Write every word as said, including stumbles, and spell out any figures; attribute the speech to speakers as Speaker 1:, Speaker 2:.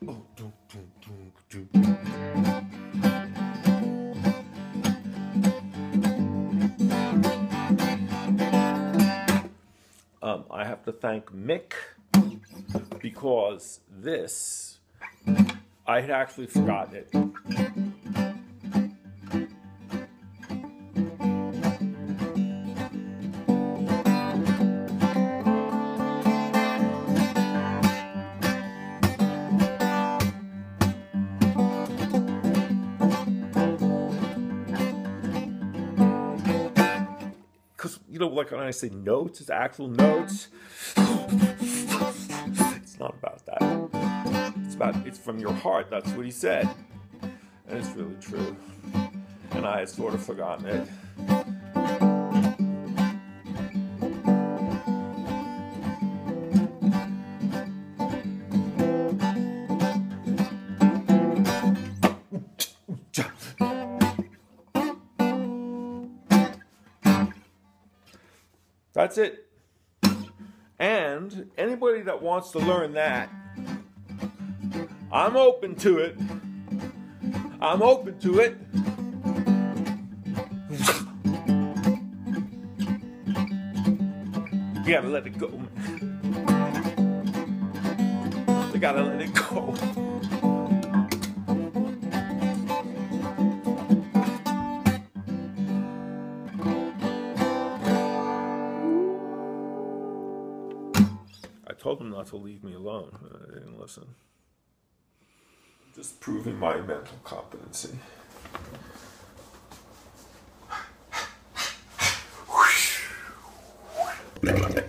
Speaker 1: Um, I have to thank Mick because this, I had actually forgotten it. Because, you know, like when I say notes, it's actual notes. It's not about that. It's about, it's from your heart. That's what he said. And it's really true. And I had sort of forgotten it. That's it. And anybody that wants to learn that, I'm open to it. I'm open to it. You gotta let it go. You gotta let it go. I told him not to leave me alone. I didn't listen. Just proving my mental competency. Whoosh.